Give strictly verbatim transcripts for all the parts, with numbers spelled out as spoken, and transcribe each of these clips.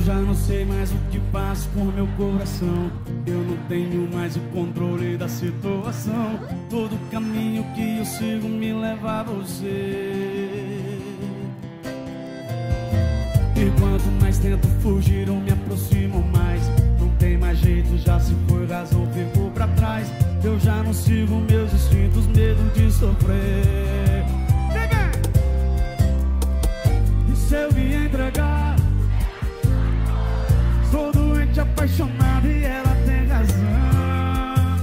já não sei mais o que faço com meu coração. Eu não tenho mais o controle da situação. Todo caminho que eu sigo me leva a você. E quanto mais tento fugir, eu me aproximo mais. Não tem mais jeito, já se foi, razão ficou pra trás. Eu já não sigo meus instintos, medo de sofrer. E se eu me entregar? Sou doente, apaixonado e ela tem razão.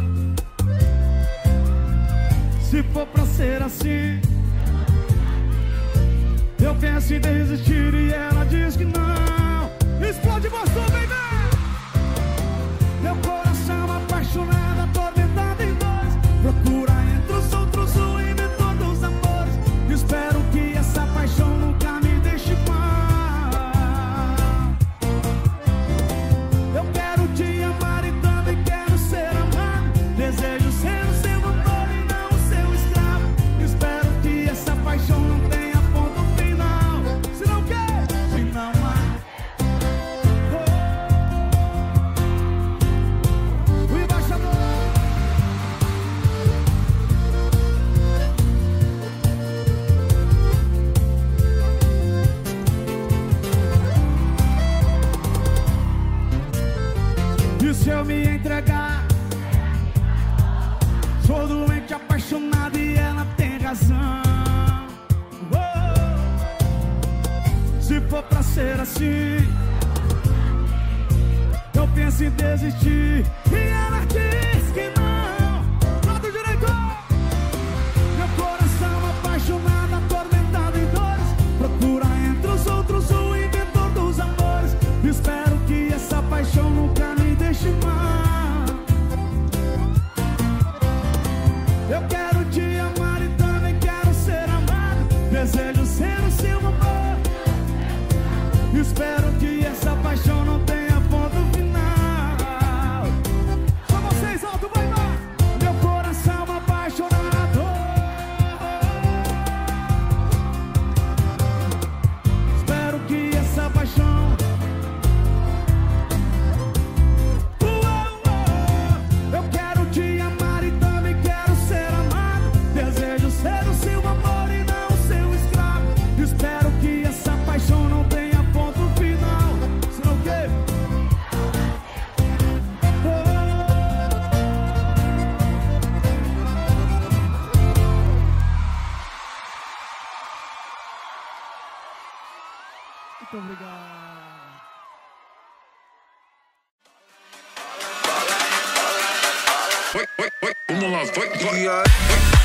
Se for pra ser assim, eu penso em desistir e ela diz que não. Explode você, baby! Meu coração apaixonado, atormentado em dois. Procura entre os outros o inventor dos amores. Espero que essa paixão nunca me deixe mal. Eu quero te amar e também quero ser amado. Desejo ser o seu amor e não o seu escravo. Espero que essa paixão não tenha ponto final. Se não quer, se não há. O embaixador. E se eu me entregar? Sou doente, apaixonado e ela tem razão. Oh, se for pra ser assim, eu penso em desistir e ela diz que não. Lado direito. Meu coração apaixonado, atormentado em dores. Procura entre os outros o inventor dos amores. Espero que essa paixão nunca me deixe mal. Eu quero te amar e também quero ser amado. Desejo ser o seu amor. Espero que essa paixão não tenha ponto final. Só vocês alto, vai lá. Meu coração apaixonado. Espero que essa paixão. Eu quero te amar e também quero ser amado. Desejo ser o seu amor e não o seu escravo. Espero que essa paixão não tenha ponto final. Senão o quê? Muito obrigado. Vamos lá, vai, vai.